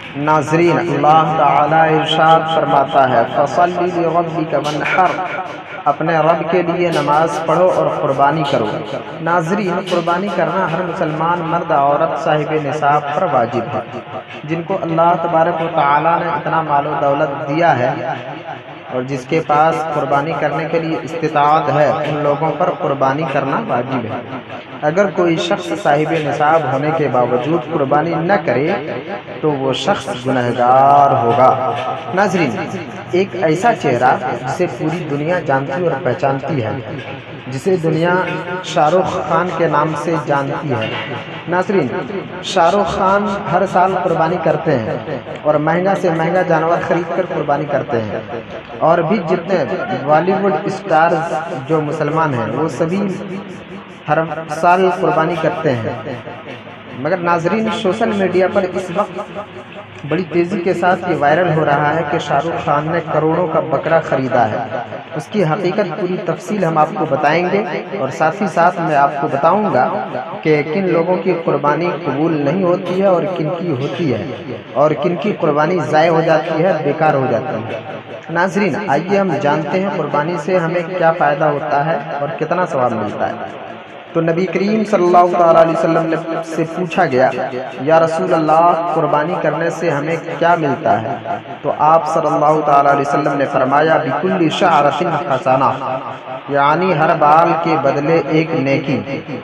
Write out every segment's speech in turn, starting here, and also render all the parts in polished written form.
नाज़रीन, अल्लाह ताला इरशाद फरमाता है, फ़सल्लि लिरब्बिक वन्हर, अपने रब के लिए नमाज पढ़ो और क़ुरबानी करो। नाज़रीन, क़ुरबानी करना हर मुसलमान मर्द औरत साहिब निसाब पर वाजिब है। जिनको अल्लाह तबारक व तआला ने इतना मालो दौलत दिया है और जिसके पास क़ुरबानी करने के लिए इस्तिताअत है, उन लोगों पर क़ुरबानी करना वाजिब है। अगर कोई शख्स साहिब निसाब होने के बावजूद क़ुरबानी न करे तो वो शख्स गुनहगार होगा। नाज़रीन, एक ऐसा चेहरा जिसे पूरी दुनिया जानती और पहचानती है, जिसे दुनिया शाहरुख खान के नाम से जानती है। नाज़रीन, शाहरुख खान हर साल क़ुरबानी करते हैं और महंगा से महंगा जानवर खरीद कर क़ुरबानी करते हैं। और भी जितने बॉलीवुड स्टार्स जो मुसलमान हैं वो सभी हर साल क़ुरबानी करते हैं। मगर नाज़रीन, सोशल मीडिया पर इस वक्त बड़ी तेज़ी के साथ ये वायरल हो रहा है कि शाहरुख खान ने करोड़ों का बकरा ख़रीदा है। उसकी हकीकत पूरी तफसील हम आपको बताएंगे और साथ ही साथ मैं आपको बताऊंगा कि किन लोगों की क़ुरबानी कबूल नहीं होती है और किन की होती है और किन की क़ुरबानी ज़ाय हो जाती है, बेकार हो जाती है। नाज़रीन, आइए हम जानते हैं क़ुरबानी से हमें क्या फ़ायदा होता है और कितना सवाब मिलता है। तो नबी करीम सल्लल्लाहु अलैहि वसल्लम से पूछा गया, या रसूल अल्लाह, क़ुरबानी करने से हमें क्या मिलता है? तो आप सल्लल्लाहु अलैहि वसल्लम ने फरमाया, बिकुल्लि शअरतिन हसना, यानी हर बाल के बदले एक नेकी।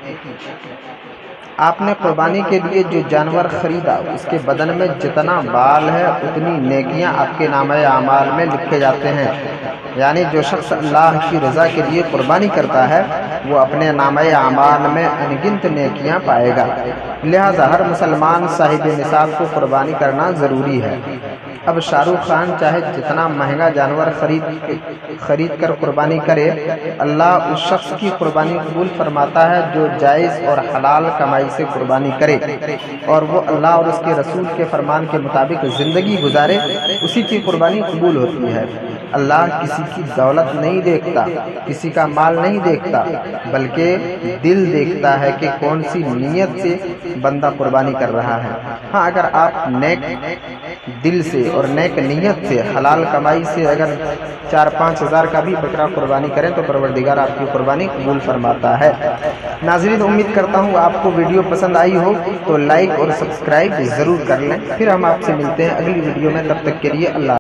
आपने क़ुरबानी के लिए जो जानवर ख़रीदा उसके बदन में जितना बाल है उतनी नेकियां आपके नामे आमाल में लिखे जाते हैं। यानी जो शख्स अल्लाह की रज़ा के लिए क़ुरबानी करता है वो अपने नामे आमाल में अनगिनत नेकियां पाएगा। लिहाजा हर मुसलमान साहिब निसाब को क़ुरबानी करना ज़रूरी है। अब शाहरुख खान चाहे जितना महंगा जानवर खरीद कर क़ुरबानी करे, अल्लाह उस शख्स की क़ुरबानी कबूल फरमाता है जो जायज़ और हलाल कमाई से क़ुरबानी करे और वो अल्लाह और उसके रसूल के फरमान के मुताबिक ज़िंदगी गुजारे, उसी की क़ुरबानी कबूल होती है। अल्लाह किसी की दौलत नहीं देखता, किसी का माल नहीं देखता, बल्कि दिल देखता है कि कौन सी नीयत से बंदा क़ुरबानी कर रहा है। हाँ, अगर आप नेक दिल से और नेक नीयत से हलाल कमाई से अगर 4-5 हज़ार का भी बकरा क़ुरबानी करें तो परवरदिगार आपकी क़ुरबानी कबूल फरमाता है। नाज़रीन, उम्मीद करता हूँ आपको वीडियो पसंद आई हो तो लाइक और सब्सक्राइब ज़रूर कर लें। फिर हम आपसे मिलते हैं अगली वीडियो में, तब तक के लिए अल्लाह।